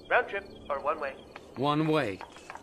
Round trip or one way? One way.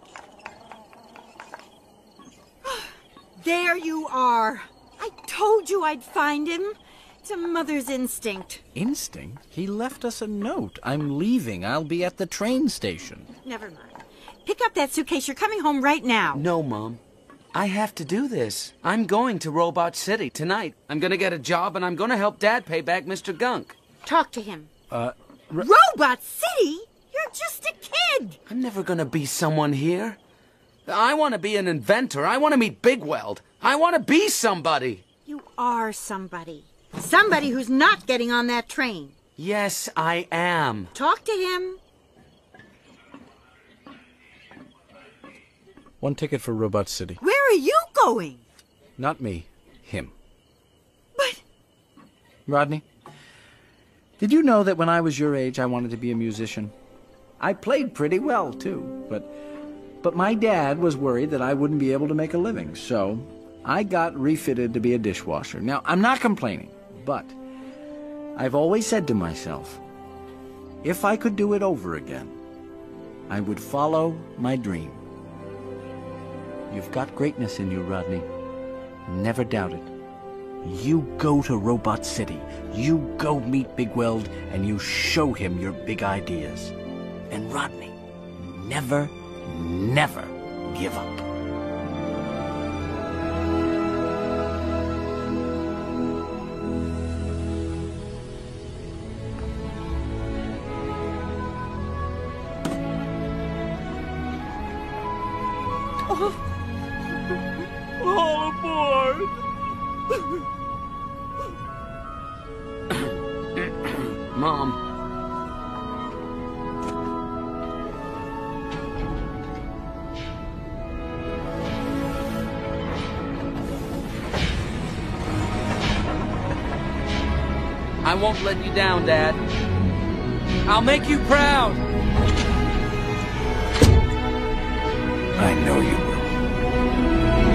There you are. I told you I'd find him. It's a mother's instinct. Instinct? He left us a note. I'm leaving. I'll be at the train station. Never mind. Pick up that suitcase. You're coming home right now. No, Mom. I have to do this. I'm going to Robot City tonight. I'm gonna get a job and I'm gonna help Dad pay back Mr. Gunk. Talk to him. Robot City? You're just a kid. I'm never gonna be someone here. I want to be an inventor. I want to meet Big Weld. I want to be somebody. You are somebody. Somebody who's not getting on that train. Yes, I am. Talk to him. One ticket for Robot City. Where are you going? Not me. Him. But... Rodney, did you know that when I was your age, I wanted to be a musician? I played pretty well, too, but my dad was worried that I wouldn't be able to make a living, so I got refitted to be a dishwasher. Now, I'm not complaining, but I've always said to myself, if I could do it over again, I would follow my dream. You've got greatness in you, Rodney. Never doubt it. You go to Robot City. You go meet Big Weld, and you show him your big ideas. And Rodney, never give up. All aboard! Mom. I won't let you down, Dad. I'll make you proud. I know you will.